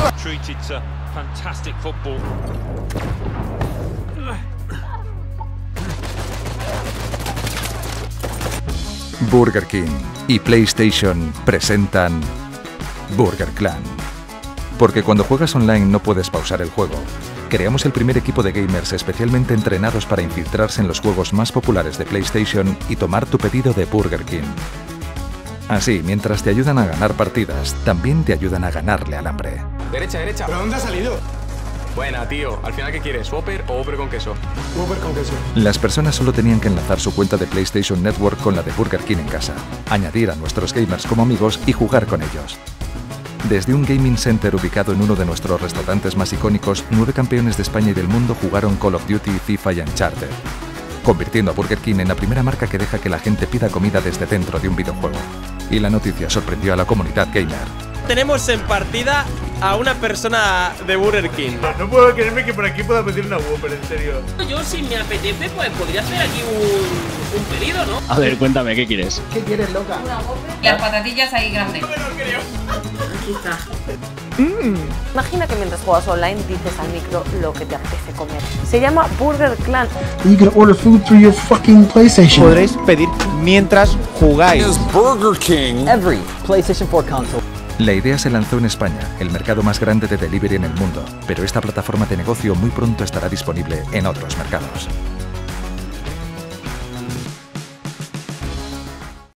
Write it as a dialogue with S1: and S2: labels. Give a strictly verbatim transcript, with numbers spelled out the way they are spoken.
S1: Treated to fantastic football.
S2: Burger King y PlayStation presentan Burger Clan. Porque cuando juegas online no puedes pausar el juego. Creamos el primer equipo de gamers especialmente entrenados para infiltrarse en los juegos más populares de PlayStation y tomar tu pedido de Burger King. Así, mientras te ayudan a ganar partidas, también te ayudan a ganarle al hambre.
S3: Derecha, derecha.
S4: ¿Pero dónde ha salido?
S3: Buena, tío. ¿Al final qué quieres? ¿Whopper o Whopper con queso?
S4: Whopper con queso.
S2: Las personas solo tenían que enlazar su cuenta de PlayStation Network con la de Burger King en casa, añadir a nuestros gamers como amigos y jugar con ellos. Desde un gaming center ubicado en uno de nuestros restaurantes más icónicos, nueve campeones de España y del mundo jugaron Call of Duty, FIFA y Uncharted, convirtiendo a Burger King en la primera marca que deja que la gente pida comida desde dentro de un videojuego. Y la noticia sorprendió a la comunidad gamer.
S5: Tenemos en partida a una persona de Burger King.
S6: No puedo creerme que por aquí pueda pedir una Whopper, en serio.
S7: Yo, si me apetece, pues podría hacer aquí un, un pedido, ¿no?
S8: A ver, cuéntame, ¿qué quieres?
S4: ¿Qué quieres, loca?
S7: Una Whopper. Y las patatillas ahí grandes.
S5: No me lo creo.
S7: Aquí está.
S9: Mm. Imagina que mientras juegas online dices al micro lo que te apetece comer. Se llama Burger Clan.
S4: You can order food through your fucking PlayStation.
S10: Podréis pedir mientras jugáis.
S11: Burger King.
S10: Every PlayStation four console.
S2: La idea se lanzó en España, el mercado más grande de delivery en el mundo, pero esta plataforma de negocio muy pronto estará disponible en otros mercados.